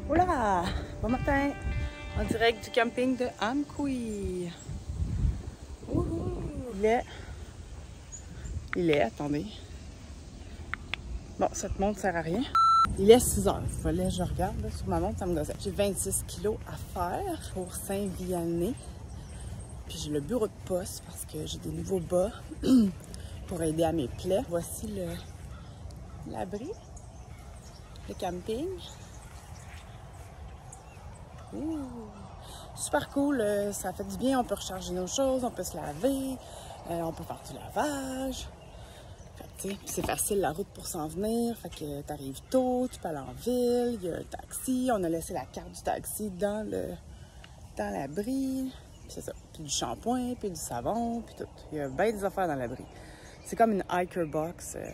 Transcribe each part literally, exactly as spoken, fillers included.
Hola! Bon matin! En direct du camping de Amqui. Il est... Il est... Attendez. Bon, cette montre sert à rien. Il est six heures. Il fallait que je regarde là, sur ma montre, ça me gossait. J'ai vingt-six kilos à faire pour Saint-Vianney. Puis j'ai le bureau de poste parce que j'ai des nouveaux bas pour aider à mes plaies. Voici le l'abri, le camping. Ouh. Super cool, ça fait du bien, on peut recharger nos choses, on peut se laver, euh, on peut faire du lavage. C'est facile la route pour s'en venir, fait que tu arrives tôt, tu peux aller en ville, il y a un taxi, on a laissé la carte du taxi dans le dans l'abri, puis c'est ça, puis du shampoing, puis du savon, puis tout. Il y a bien des affaires dans l'abri. C'est comme une hiker box. Euh.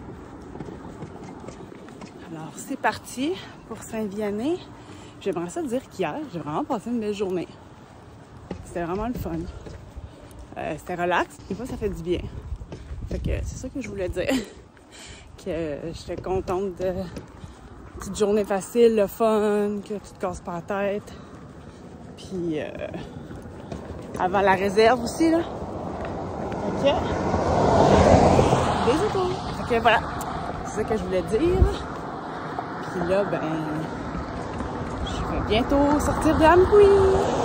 Alors c'est parti pour Saint-Vianney. J'aimerais ça dire qu'hier, j'ai vraiment passé une belle journée. C'était vraiment le fun. Euh, C'était relax, des fois ça fait du bien. Fait que c'est ça que je voulais dire. Que j'étais contente de petite journée facile, le fun, que tu te casses pas la tête. Puis euh, avant la réserve aussi, là. Fait que des autos. Fait que voilà, c'est ça que je voulais dire. Puis là, ben, je vais bientôt sortir de Amqui.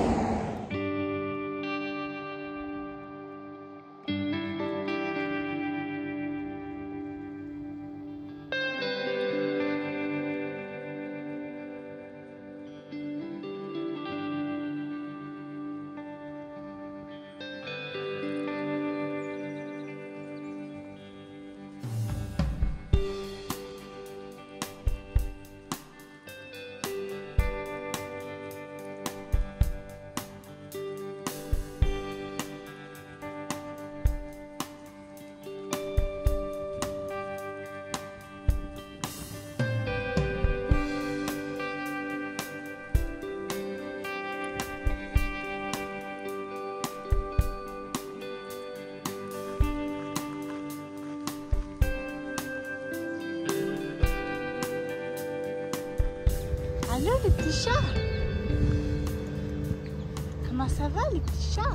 Allô les petits chats? Comment ça va les petits chats?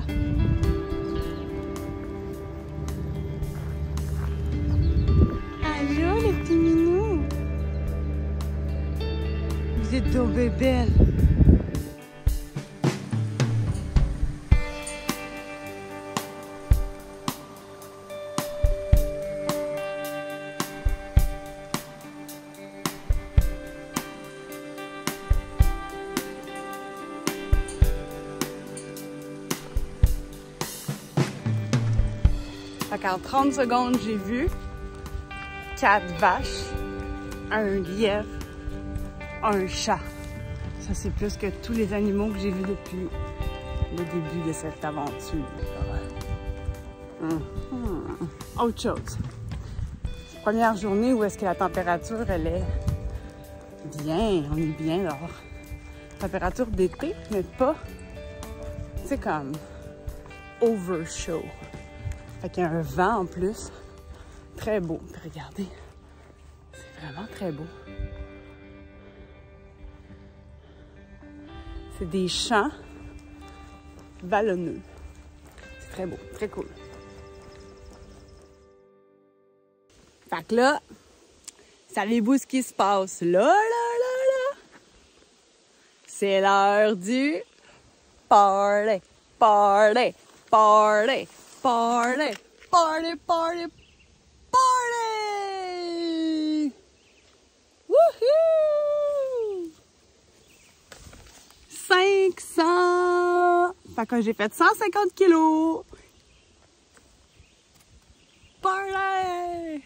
Allô les petits minous? Vous êtes tombés belles. En trente secondes, j'ai vu quatre vaches, un lièvre, un chat. Ça, c'est plus que tous les animaux que j'ai vus depuis le début de cette aventure. Hum, hum. Autre chose. Première journée où est-ce que la température, elle est bien, on est bien dehors. Température d'été, mais pas, c'est comme over chaud. Fait qu'il y a un vent en plus. Très beau. Puis regardez. C'est vraiment très beau. C'est des champs vallonneux. C'est très beau. Très cool. Fait que là, savez-vous ce qui se passe là, là, là, là? C'est l'heure du party, party, party. Party! Party! Party! Party! Wouhou! cinq cents! Fait que j'ai fait cent cinquante kilos! Party!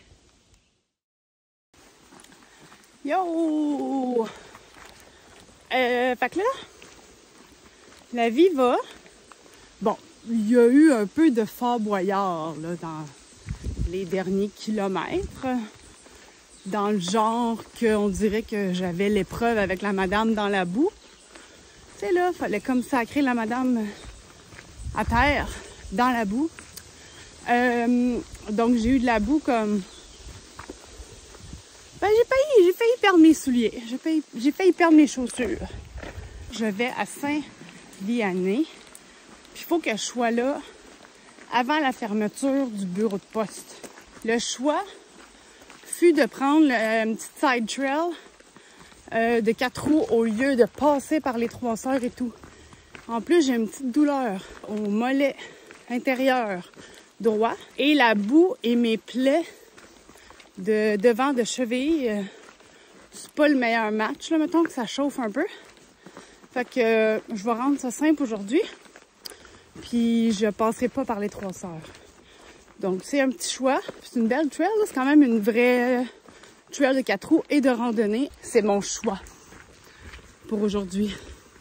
Yo! Euh, fait que là, la vie va. Bon. Il y a eu un peu de Fort Boyard là, dans les derniers kilomètres. Dans le genre qu'on dirait que j'avais l'épreuve avec la madame dans la boue. Tu sais là, il fallait comme sacrer la madame à terre, dans la boue. Euh, donc j'ai eu de la boue comme Ben, j'ai failli, j'ai failli perdre mes souliers. J'ai failli, j'ai failli perdre mes chaussures. Je vais à Saint-Vianney. Puis il faut que je sois là avant la fermeture du bureau de poste. Le choix fut de prendre le, euh, une petite side trail euh, de quatre roues au lieu de passer par les Trois Sœurs et tout. En plus, j'ai une petite douleur au mollet intérieur droit et la boue et mes plaies de devant de cheville. Euh, c'est pas le meilleur match, là, mettons que ça chauffe un peu. Fait que euh, je vais rendre ça simple aujourd'hui. Puis je passerai pas par les Trois Sœurs. Donc c'est un petit choix. C'est une belle trail, c'est quand même une vraie trail de quatre roues et de randonnée. C'est mon choix pour aujourd'hui.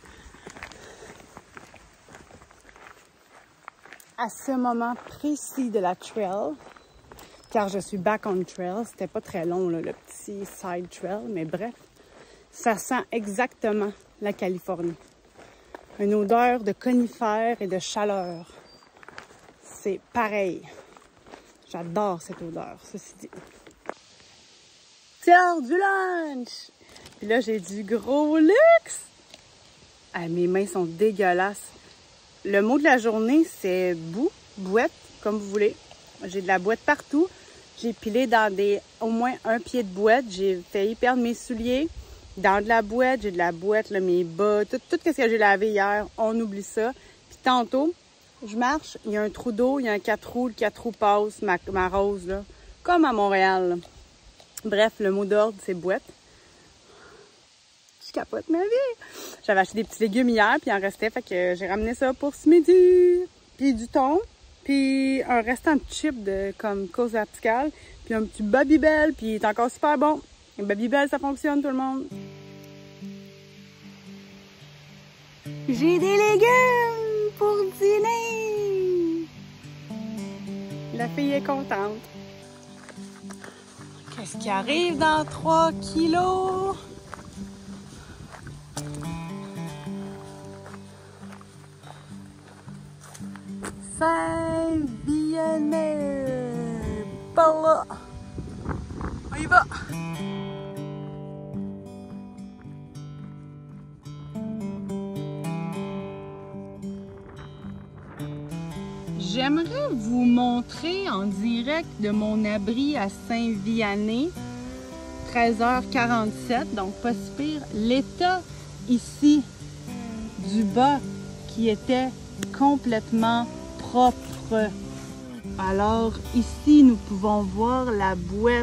À ce moment précis de la trail, car je suis back on trail, c'était pas très long là, le petit side trail, mais bref, ça sent exactement la Californie. Une odeur de conifères et de chaleur. C'est pareil. J'adore cette odeur, ceci dit. C'est l'heure du lunch! Puis là, j'ai du gros luxe! Ah, mes mains sont dégueulasses. Le mot de la journée, c'est boue, bouette, comme vous voulez. J'ai de la bouette partout. J'ai pilé dans des au moins un pied de bouette. J'ai failli perdre mes souliers. Dans de la bouette, j'ai de la bouette, là, mes bas, tout, tout ce que j'ai lavé hier, on oublie ça. Puis tantôt, je marche, il y a un trou d'eau, il y a un quatre roues, le quatre roues passe, ma, ma rose, là, comme à Montréal. Là. Bref, le mot d'ordre, c'est boîte. Je capote ma vie. J'avais acheté des petits légumes hier, puis il en restait, fait que j'ai ramené ça pour ce midi. Puis du thon, puis un restant de chips de, comme cause verticale, puis un petit Babybel, puis il est encore super bon. Et Babybel, ça fonctionne, tout le monde. J'ai des légumes pour dîner. La fille est contente. Qu'est-ce qui arrive dans trois kilos? Saint-Vianney. Par là. On y va. J'aimerais vous montrer en direct de mon abri à Saint-Vianney, treize heures quarante-sept, donc pas si pire, l'état ici du bas qui était complètement propre. Alors ici, nous pouvons voir la boîte.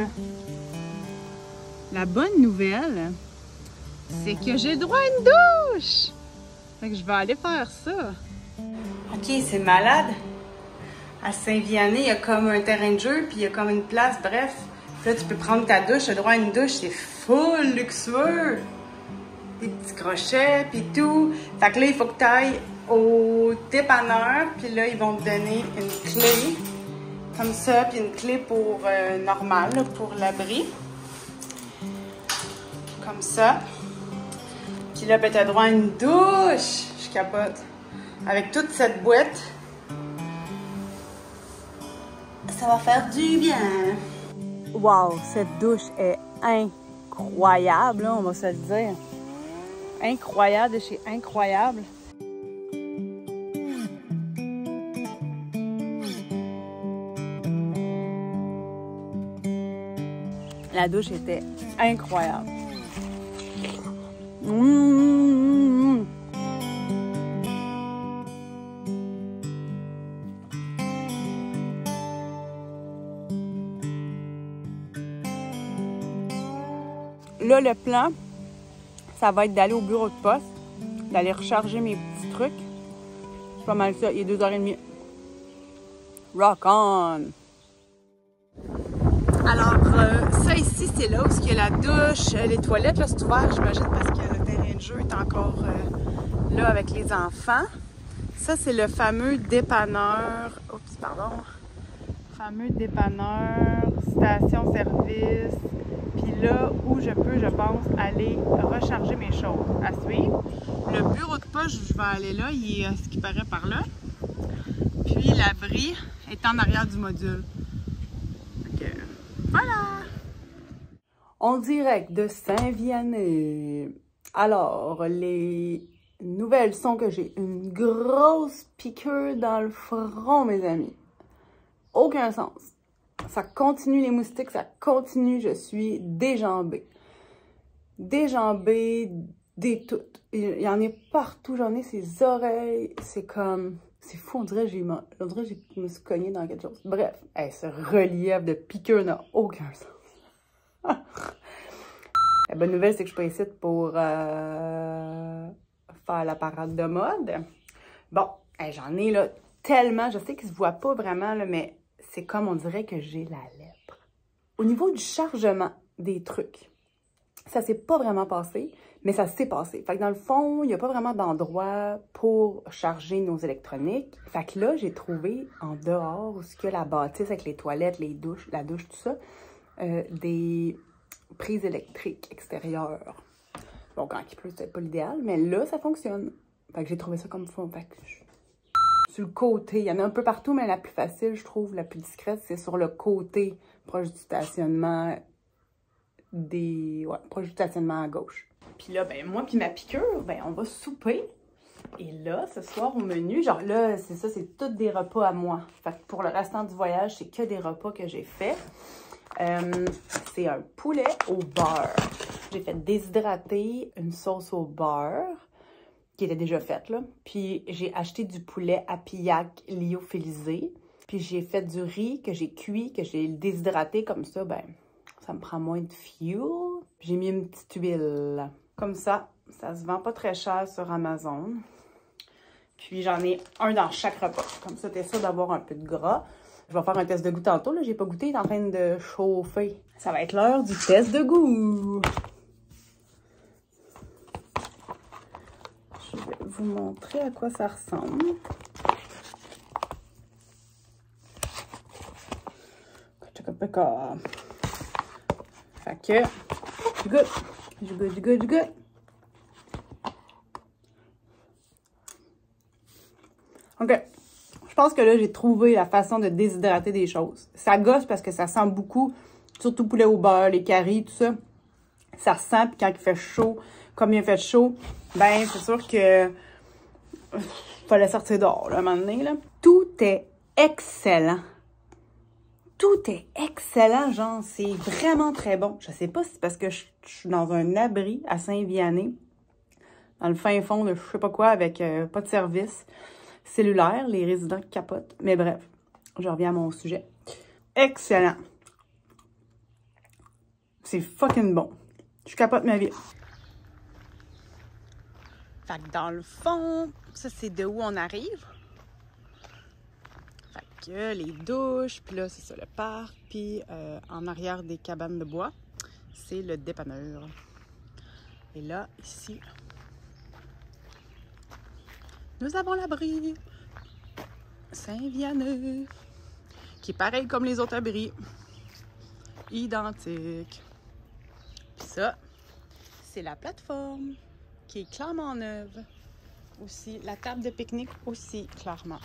La bonne nouvelle, c'est que j'ai droit à une douche! Fait que je vais aller faire ça. Ok, c'est malade. À Saint-Vianney, il y a comme un terrain de jeu, puis il y a comme une place, bref. Puis là, tu peux prendre ta douche, le droit à une douche, c'est full luxueux. Des petits crochets, puis tout. Fait que là, il faut que tu ailles au dépanneur, puis là, ils vont te donner une clé, comme ça, puis une clé pour euh, normal, là, pour l'abri. Comme ça. Puis là, ben, tu as droit à une douche. Je capote. Avec toute cette boîte, ça va faire du bien. Wow, cette douche est incroyable, là, on va se le dire. Incroyable de chez incroyable. La douche était incroyable. Mmh. Là, le plan, ça va être d'aller au bureau de poste, d'aller recharger mes petits trucs. C'est pas mal ça, il est deux heures trente. Rock on! Alors, euh, ça ici, c'est là où il y a la douche, les toilettes, là, c'est ouvert, j'imagine, parce que le terrain de jeu est encore euh, là avec les enfants. Ça, c'est le fameux dépanneur. Oups, pardon. Fameux dépanneur, station-service. Puis là où je peux, je pense, aller recharger mes choses. À suivre. Le bureau de poste, je vais aller là, il est à ce qui paraît par là. Puis l'abri est en arrière du module. Donc, voilà! En direct de Saint-Vianney. Alors, les nouvelles sont que j'ai une grosse piqûre dans le front, mes amis. Aucun sens. Ça continue les moustiques, ça continue. Je suis déjambée. Déjambée, des toutes. Il y en a partout. J'en ai ses oreilles. C'est comme... C'est fou, on dirait que j'ai mal. On dirait que je me suis cognée dans quelque chose. Bref, hey, ce relief de piqûre n'a aucun sens. La bonne nouvelle, c'est que je suis pas ici pour euh, faire la parade de mode. Bon, hey, j'en ai là tellement. Je sais qu'ils se voient pas vraiment, là, mais c'est comme on dirait que j'ai la lèpre. Au niveau du chargement des trucs, ça s'est pas vraiment passé, mais ça s'est passé. Fait que dans le fond, il n'y a pas vraiment d'endroit pour charger nos électroniques. Fait que là, j'ai trouvé en dehors, où il y a la bâtisse avec les toilettes, les douches, la douche, tout ça, euh, des prises électriques extérieures. Bon, quand il pleut, c'est pas l'idéal, mais là, ça fonctionne. Fait que j'ai trouvé ça comme fun. Fait que je... sur le côté, il y en a un peu partout, mais la plus facile, je trouve, la plus discrète, c'est sur le côté, proche du stationnement, des... ouais, proche du stationnement à gauche. Puis là, ben moi puis ma piqûre, ben on va souper. Et là, ce soir au menu, genre là, c'est ça, c'est tous des repas à moi. Fait que pour le restant du voyage, c'est que des repas que j'ai faits. Euh, c'est un poulet au beurre. J'ai fait déshydrater une sauce au beurre qui était déjà faite, là. Puis j'ai acheté du poulet à pillac lyophilisé. Puis j'ai fait du riz que j'ai cuit, que j'ai déshydraté comme ça, ben ça me prend moins de fuel. J'ai mis une petite huile. Comme ça, ça se vend pas très cher sur Amazon. Puis j'en ai un dans chaque repas. Comme ça, t'es sûr d'avoir un peu de gras. Je vais faire un test de goût tantôt. Là, j'ai pas goûté, il est en train de chauffer. Ça va être l'heure du test de goût. Je vais vous montrer à quoi ça ressemble. Fait que, du goût, du goût, du goût, du goût. OK. Je pense que là, j'ai trouvé la façon de déshydrater des choses. Ça gosse parce que ça sent beaucoup, surtout poulet au beurre, les caries, tout ça. Ça sent, puis quand il fait chaud, comme il fait chaud, ben c'est sûr que fallait sortir dehors, là, à un moment donné, là. Tout est excellent. Tout est excellent, genre, c'est vraiment très bon. Je sais pas si c'est parce que je, je suis dans un abri à Saint-Vianney, dans le fin fond de je sais pas quoi, avec euh, pas de service cellulaire, les résidents capotent. Mais bref, je reviens à mon sujet. Excellent. C'est fucking bon. Je capote ma vie. Fait que dans le fond, ça c'est de où on arrive. Fait que les douches, puis là c'est ça le parc, puis euh, en arrière des cabanes de bois, c'est le dépanneur. Et là, ici, nous avons l'abri Saint-Vianney, qui est pareil comme les autres abris, identique. Puis ça, c'est la plateforme qui est clairement neuve. Aussi, la table de pique-nique aussi, clairement.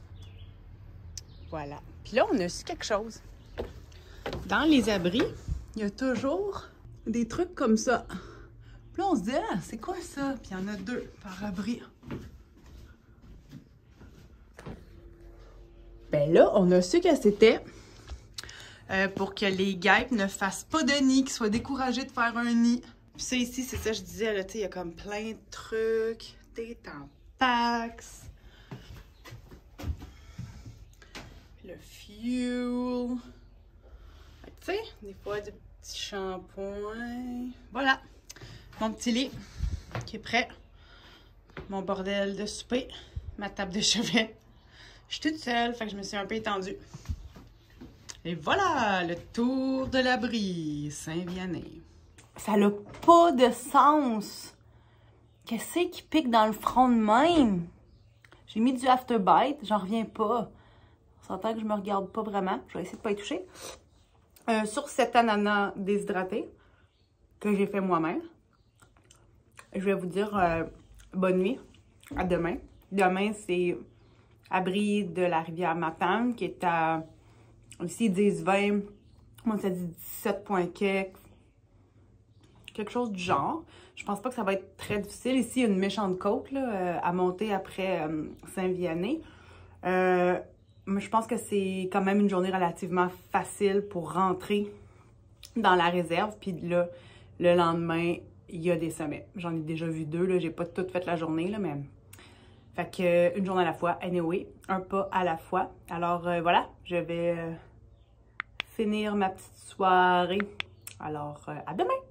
Voilà. Puis là, on a su quelque chose. Dans les abris, il y a toujours des trucs comme ça. Puis là, on se dit, ah, c'est quoi ça? Puis il y en a deux par abri. Ben là, on a su que c'était euh, pour que les guêpes ne fassent pas de nid, qu'ils soient découragés de faire un nid. Puis ça ici, c'est ça, je disais, là, tu sais, il y a comme plein de trucs, des tampax, le fuel, tu sais, des fois du petit shampoing. Voilà, mon petit lit qui est prêt, mon bordel de souper, ma table de chevet. Je suis toute seule, fait que je me suis un peu étendue. Et voilà, le tour de l'abri Saint-Vianney. Ça n'a pas de sens. Qu'est-ce qui pique dans le front de même? J'ai mis du Afterbite, j'en reviens pas. On s'entend que je me regarde pas vraiment. Je vais essayer de pas y toucher. Euh, sur cet ananas déshydraté que j'ai fait moi-même, je vais vous dire euh, bonne nuit. À demain. Demain, c'est abri de la rivière Matane, qui est à aussi dix vingt. Moi, ça dit dix-sept point quelque. quelque chose du genre. Je pense pas que ça va être très difficile. Ici, il y a une méchante côte là, euh, à monter après euh, Saint-Vianney. Euh, mais je pense que c'est quand même une journée relativement facile pour rentrer dans la réserve. Puis là, le lendemain, il y a des sommets. J'en ai déjà vu deux, là. J'ai pas tout fait la journée, là, mais... Fait que une journée à la fois, anyway, un pas à la fois. Alors euh, voilà, je vais euh, finir ma petite soirée. Alors, euh, à demain!